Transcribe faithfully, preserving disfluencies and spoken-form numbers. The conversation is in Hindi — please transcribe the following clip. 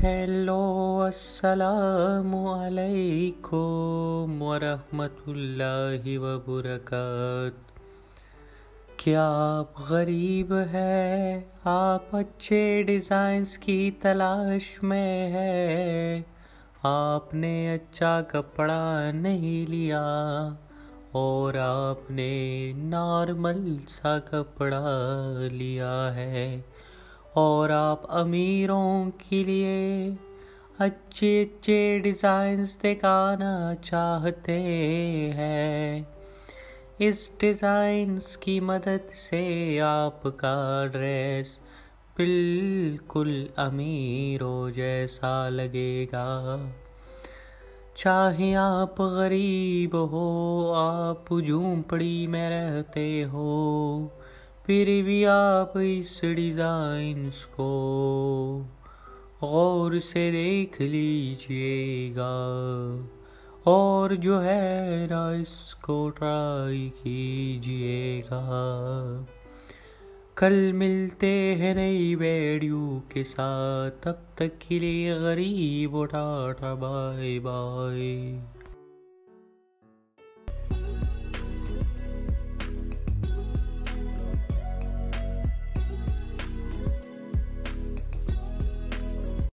हेलो अस्सलामु अलैकुम वरहमतुल्लाहि वबरकात। क्या आप गरीब हैं? आप अच्छे डिज़ाइंस की तलाश में हैं? आपने अच्छा कपड़ा नहीं लिया और आपने नॉर्मल सा कपड़ा लिया है और आप अमीरों के लिए अच्छे अच्छे डिज़ाइंस दिखाना चाहते हैं। इस डिज़ाइंस की मदद से आपका ड्रेस बिल्कुल अमीरों जैसा लगेगा। चाहे आप गरीब हो, आप झोंपड़ी में रहते हो, फिर भी आप इस डिज़ाइंस को गौर से देख लीजिएगा और जो है ना इसको ट्राई कीजिएगा। कल मिलते हैं नई वीडियो के साथ, तब तक के लिए गरीब टाटा बाय बाय।